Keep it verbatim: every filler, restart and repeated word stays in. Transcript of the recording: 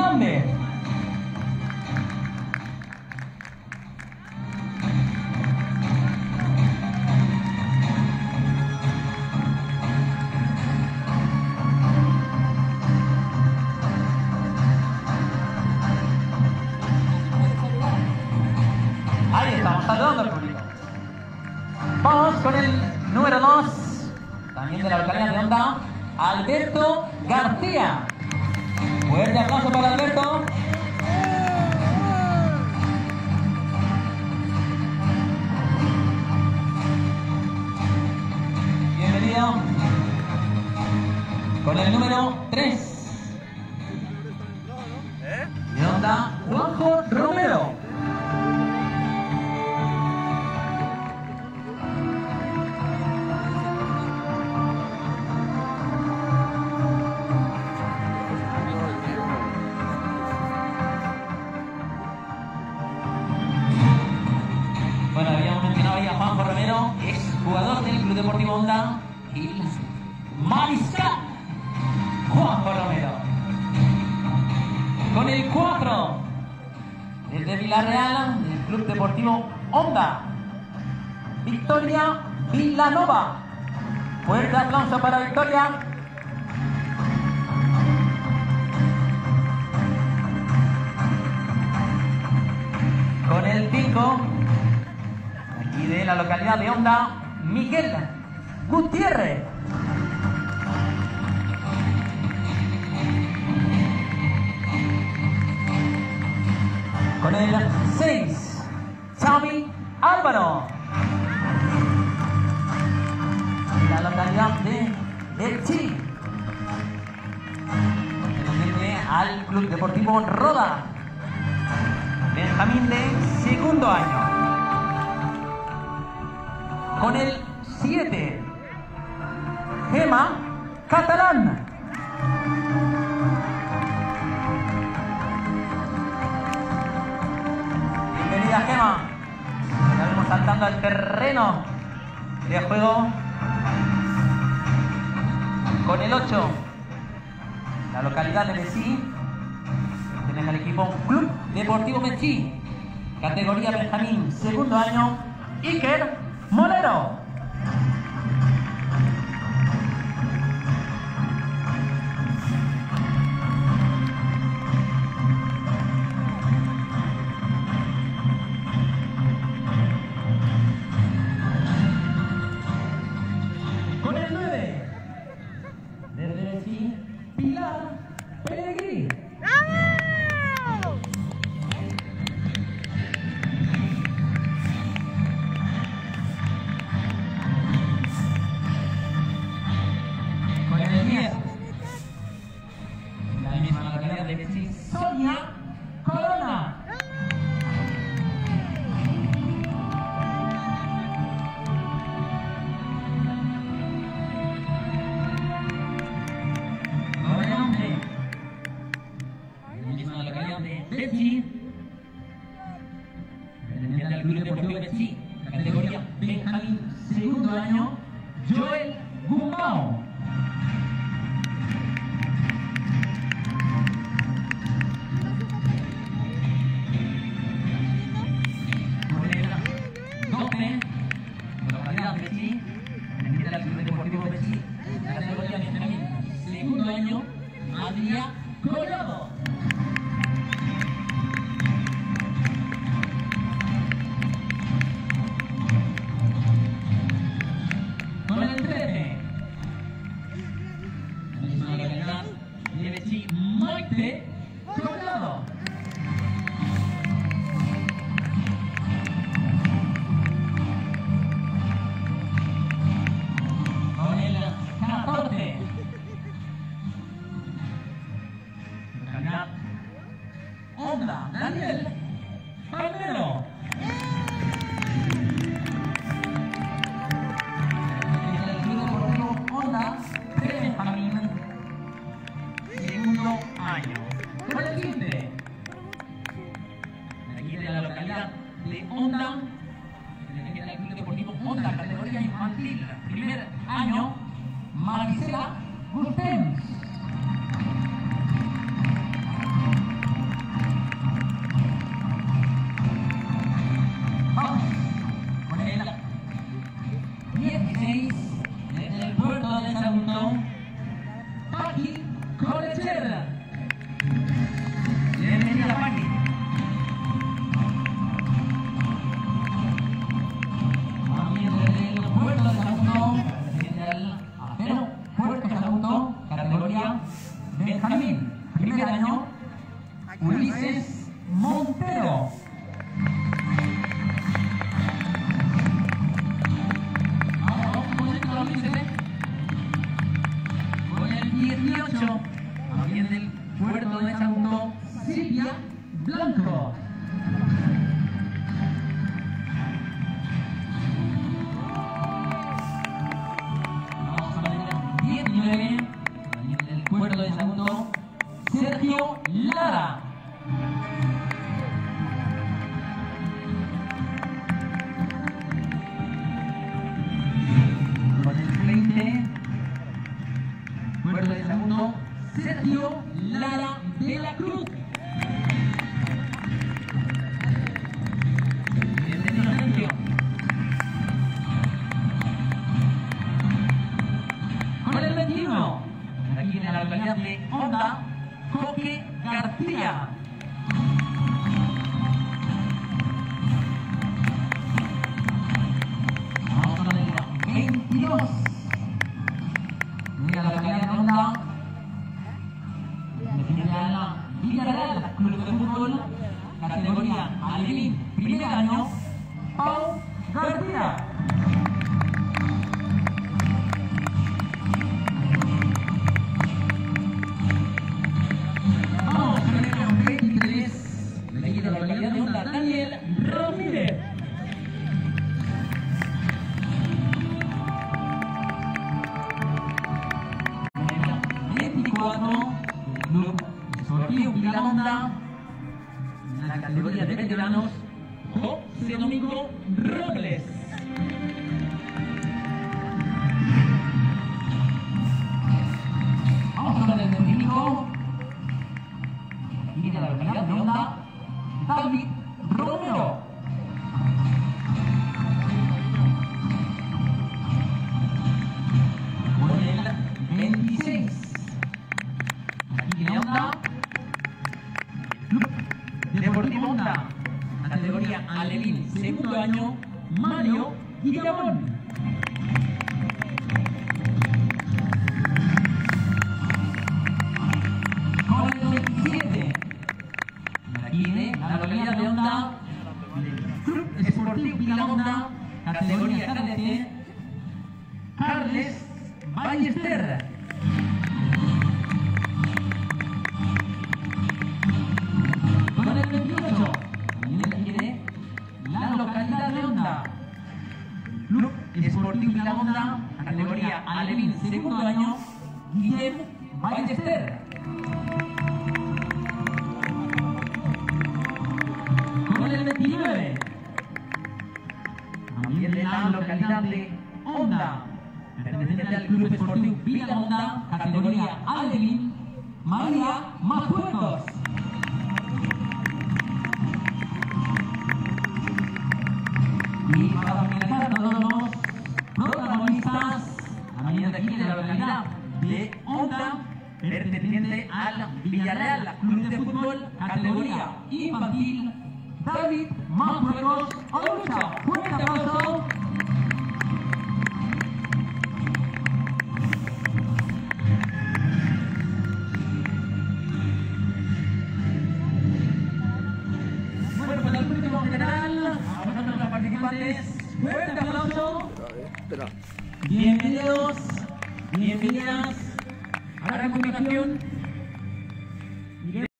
Hernández. Ahí estamos saludando al público. Vamos con el número dos, también de la localidad de Honda, Alberto García. Fuerte aplauso para Alberto. Bienvenido. Con el número tres de Honda, Juanjo Romero. Bueno, habíamos mencionado ahí a Juanjo Romero, ex jugador del Club Deportivo Honda y mariscal Juanjo Romero. Con el cuatro, desde Villarreal, del Club Deportivo Honda, Victoria Villanova. Fuerte aplauso para Victoria. Con el cinco, aquí de la localidad de Honda, Miguel Gutiérrez. Con el seis, Xavi Álvaro, de la localidad de Elche, perteneciente al Club Deportivo Roda. Benjamín de segundo año. Con el siete, Gema Catalán. Bienvenida, Gema. Ya vemos saltando al terreno de juego. Con el ocho, la localidad de Messi. Tenemos al equipo Club Deportivo Messi, categoría Benjamín, segundo año, Iker Molero. Con el nueve, desde Messi, Pilar Pellegrini. La misma localidad de Messi, Sonia Corona. Con el once, la misma localidad de Messi, perteneciente al Club Deportivo Messi, categoría Benjamín, segundo año, Joel Gumao. Localidad Messi, perteneciente al Club Deportivo Messi, categoría Benjamín, segundo año, Adrián Collado. Con el trece, la misma localidad de Messi, Maite Collado. Con el catorce, localidad Honda, Daniel Palmero. El Club Deportivo Honda de Benjamín, segundo año. Con el quince, de aquí de la localidad de Honda, desde el Club Deportivo Honda, categoría infantil, primer año, Marisela Gustens. primer año, Ulises Montero. Vamos, vamos con los Ulises, ¿eh? Con el dieciocho, también del Puerto de Santo, Silvia Blanco. Vamos con el diecinueve, también del Puerto de Santo, Sergio Lara. Con el veinte, Puerto de Santo, Sergio Lara de la Cruz. Bienvenido, Sergio. Con el veintiuno, aquí en la localidad de Honda, Coque García. Vamos con el veintidós, en la localidad de Honda, Villarreal, Villarreal, Club de Fútbol, categoría Alevín, primer año, Pau García. Vamos con el veintitrés, de aquí de la localidad de Honda, Daniel Ramírez. veinticuatro, Club Sportivo Vilamonda, en la categoría de veteranos, José Domingo Robles. Vamos con el veinticinco, aquí de la localidad de Honda, David Romero. Con el veintiséis, aquí de Honda, Club Deportivo Honda, categoría Alevín, segundo año, Mario Guillamón. Con el veintisiete, aquí de la localidad de Honda, Club Sportivo Vilamonda, categoría K D C, Carles Ballester. Con el veintiocho, también aquí de la localidad de Honda, Club Sportivo Vilamonda, categoría Alevín, segundo año, Guillem Ballester. Con el veintinueve, también de la localidad de Honda, perteneciente al Club Sportivo Vilamonda, categoría Alevín, María Marruecos. Y para finalizar, todos los protagonistas, también de aquí de la localidad de Honda, perteneciente al Villarreal, Club de Fútbol, categoría infantil, David Marruecos Olucha. Fuerte aplauso. Bueno, pues al público general, a vosotros los participantes, fuerte aplauso. Bienvenidos, bienvenidas a la continuación.